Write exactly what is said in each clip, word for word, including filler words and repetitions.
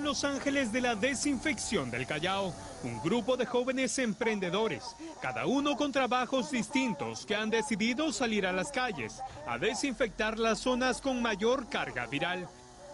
Son los ángeles de la desinfección del Callao, un grupo de jóvenes emprendedores, cada uno con trabajos distintos que han decidido salir a las calles a desinfectar las zonas con mayor carga viral.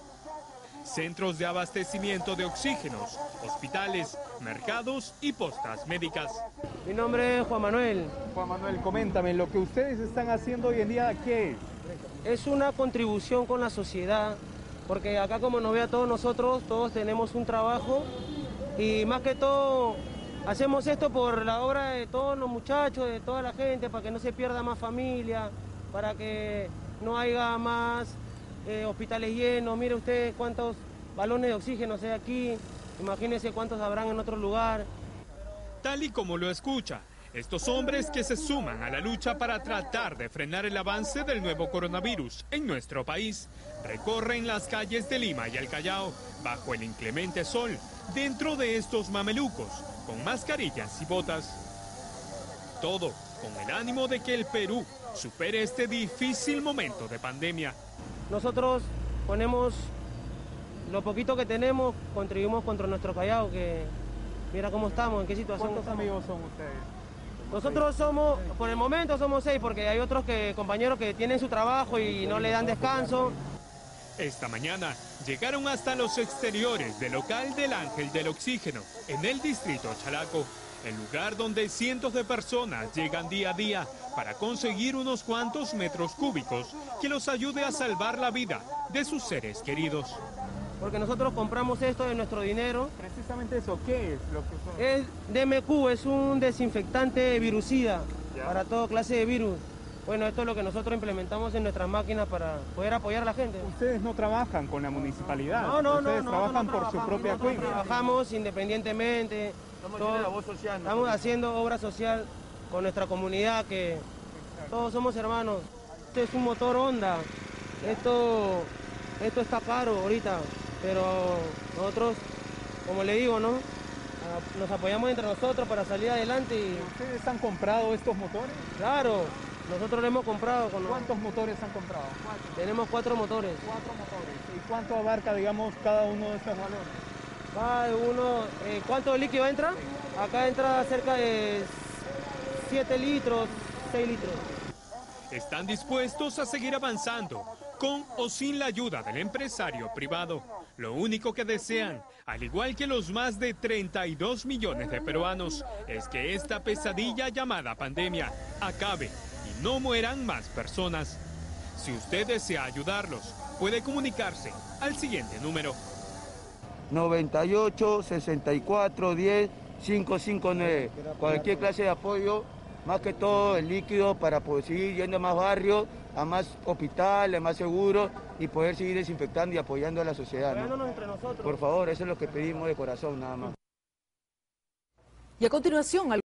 Centros de abastecimiento de oxígenos, hospitales, mercados y postas médicas. Mi nombre es Juan Manuel. Juan Manuel, coméntame, lo que ustedes están haciendo hoy en día, ¿qué es? Es una contribución con la sociedad, porque acá, como nos ve a todos nosotros, todos tenemos un trabajo y más que todo hacemos esto por la obra de todos los muchachos, de toda la gente, para que no se pierda más familia, para que no haya más eh, hospitales llenos. Mire usted cuántos balones de oxígeno hay aquí, imagínense cuántos habrán en otro lugar. Tal y como lo escucha, estos hombres que se suman a la lucha para tratar de frenar el avance del nuevo coronavirus en nuestro país, recorren las calles de Lima y el Callao bajo el inclemente sol, dentro de estos mamelucos, con mascarillas y botas. Todo con el ánimo de que el Perú supere este difícil momento de pandemia. Nosotros ponemos lo poquito que tenemos, contribuimos contra nuestro Callao, que mira cómo estamos, en qué situación ¿Cuántos estamos. amigos son ustedes? Nosotros somos, por el momento somos seis, porque hay otros que, compañeros que tienen su trabajo y no le dan descanso. Esta mañana llegaron hasta los exteriores del local del Ángel del Oxígeno, en el distrito Chalaco, el lugar donde cientos de personas llegan día a día para conseguir unos cuantos metros cúbicos que los ayude a salvar la vida de sus seres queridos. Porque nosotros compramos esto de nuestro dinero. Precisamente eso, ¿qué es lo que son? Es D M Q, es un desinfectante virucida ¿Ya? para toda clase de virus. Bueno, esto es lo que nosotros implementamos en nuestras máquinas para poder apoyar a la gente. Ustedes no trabajan con la municipalidad, No, no, ustedes no, trabajan no, no por su propia nosotros cuenta. Trabajamos independientemente. Todo, voz social, ¿no? Estamos haciendo obra social con nuestra comunidad, que todos somos hermanos. Este es un motor Honda. Esto, esto está caro ahorita, pero nosotros, como le digo, ¿no? Nos apoyamos entre nosotros para salir adelante. Y, ¿Ustedes han comprado estos motores? claro, nosotros lo hemos comprado. Con ¿Cuántos motores han comprado? Cuatro. Tenemos cuatro motores. Cuatro motores. ¿Y cuánto abarca, digamos, cada uno de estos balones? Va uno, eh, ¿cuánto líquido entra? Acá entra cerca de siete litros, seis litros. Están dispuestos a seguir avanzando, con o sin la ayuda del empresario privado. Lo único que desean, al igual que los más de treinta y dos millones de peruanos, es que esta pesadilla llamada pandemia acabe y no mueran más personas. Si usted desea ayudarlos, puede comunicarse al siguiente número. noventa y ocho, sesenta y cuatro, diez, quinientos cincuenta y nueve. Cualquier clase de apoyo, más que todo el líquido para poder seguir yendo a más barrios, a más hospitales, a más seguros y poder seguir desinfectando y apoyando a la sociedad, ¿no? Apoyándonos entre nosotros. Por favor, eso es lo que pedimos de corazón nada más. Y a continuación,